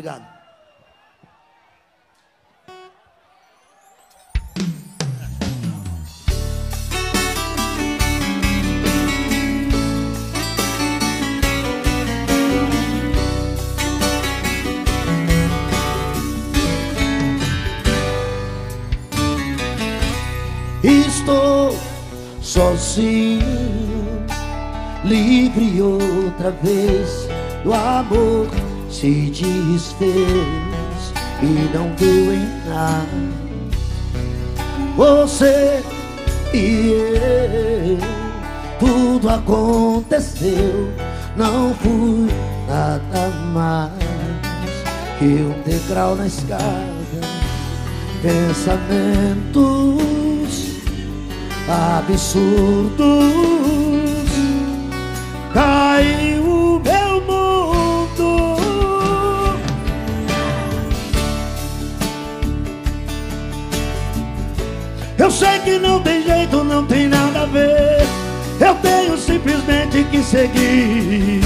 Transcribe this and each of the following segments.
Obrigado. Estou sozinho, livre outra vez. O amor se desfez e não deu em nada. Você e eu, tudo aconteceu. Não fui nada mais que um degrau na escada. Pensamentos absurdos, caiu o meu mundo. Eu sei que não tem jeito, não tem nada a ver. Eu tenho simplesmente que seguir.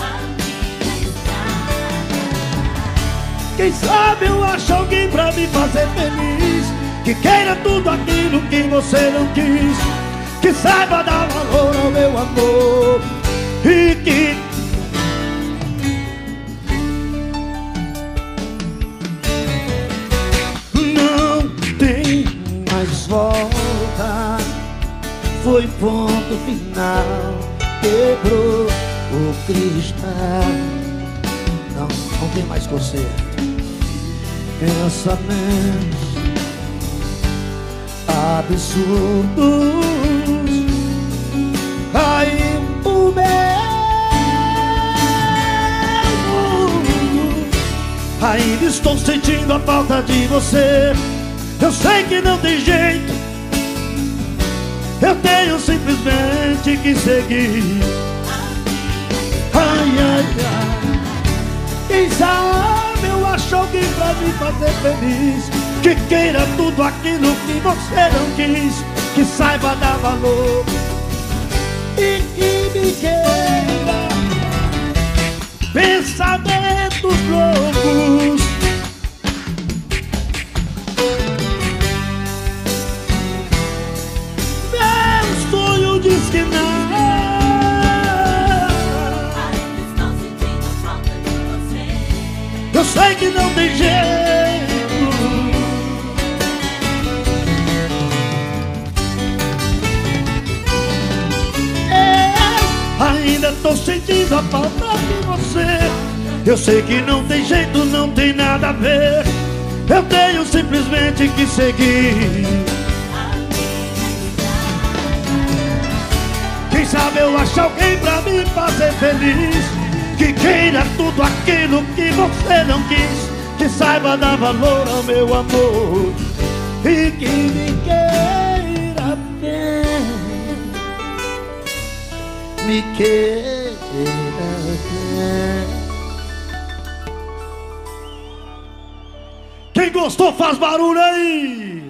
Quem sabe eu acho alguém pra me fazer feliz, que queira tudo aquilo que você não quis, que saiba dar valor ao meu amor e que não tem mais volta. Foi ponto final, quebrou o cristal. Não tem mais conserto. Pensamentos absurdos, caiu o meu mundo. Ainda estou sentindo a falta de você. Eu sei que não tem jeito, eu tenho simplesmente que seguir. Ai, ai, ai. Quem sabe eu acho alguém pra me fazer feliz, que queira tudo aquilo que você não quis, que saiba dar valor e que me queira. Pensamentos loucos, meu sonho diz que não. Eu sei que não tem jeito, ainda tô sentindo a falta de você. Eu sei que não tem jeito, não tem nada a ver. Eu tenho simplesmente que seguir. Quem sabe eu acho alguém pra me fazer feliz, que queira tudo aquilo que você não quis, que saiba dar valor ao meu amor e que me queira bem, me queira bem. Quem gostou faz barulho aí.